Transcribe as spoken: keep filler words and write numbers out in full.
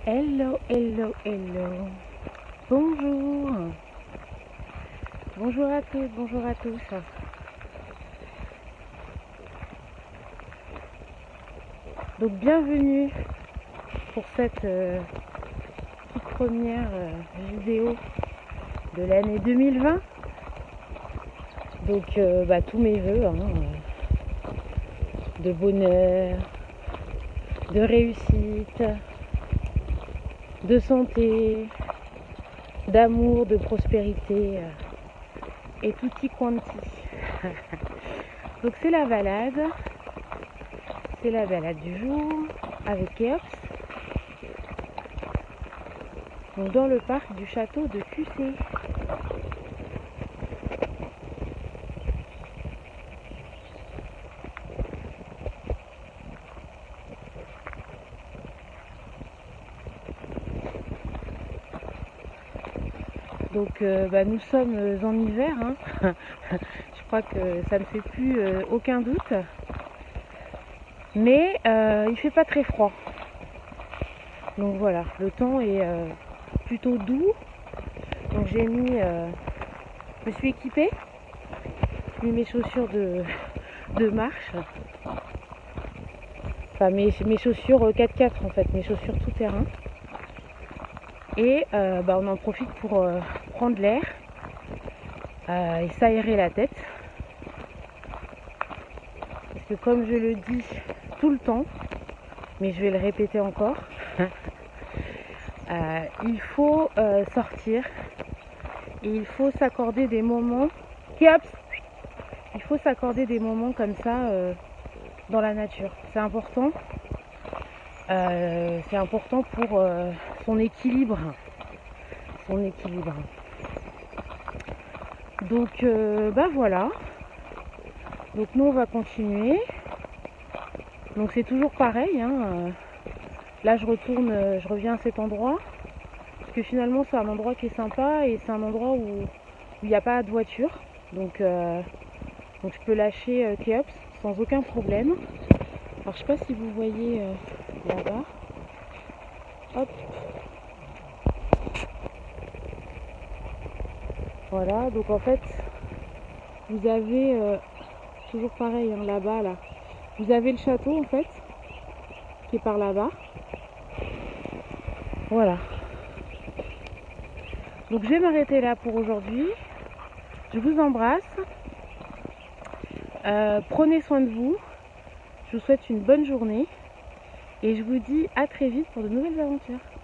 Hello, hello, hello. Bonjour. Bonjour à toutes, bonjour à tous. Donc bienvenue pour cette euh, toute première euh, vidéo de l'année deux mille vingt. Donc euh, bah, tous mes voeux hein, euh, de bonheur, de réussite, de santé, d'amour, de prospérité euh, et tutti quanti. Donc c'est la balade, c'est la balade du jour avec Keops. Donc dans le parc du château de Cussé. Donc euh, bah, nous sommes en hiver, hein. Je crois que ça ne fait plus euh, aucun doute. Mais euh, il fait pas très froid. Donc voilà, le temps est euh, plutôt doux. Donc j'ai mis, euh, je me suis équipée, j'ai mis mes chaussures de, de marche. Enfin mes, mes chaussures quatre quatre en fait, mes chaussures tout terrain. Et euh, bah, on en profite pour euh, prendre l'air euh, et s'aérer la tête. Parce que comme je le dis tout le temps, mais je vais le répéter encore, euh, il faut euh, sortir et il faut s'accorder des moments. Keops, il faut s'accorder des moments comme ça euh, dans la nature. C'est important. Euh, c'est important pour euh, son équilibre. Son équilibre. Donc euh, bah voilà. Donc nous on va continuer. Donc c'est toujours pareil. Hein. Là je retourne, je reviens à cet endroit. Parce que finalement c'est un endroit qui est sympa et c'est un endroit où il n'y a pas de voiture. Donc, euh, donc je peux lâcher euh, Keops sans aucun problème. Alors je sais pas si vous voyez euh, là-bas. Hop. Voilà, donc en fait vous avez euh, toujours pareil hein, là-bas là. Vous avez le château en fait qui est par là-bas. Voilà. Donc je vais m'arrêter là pour aujourd'hui. Je vous embrasse. Euh, prenez soin de vous. Je vous souhaite une bonne journée. Et je vous dis à très vite pour de nouvelles aventures.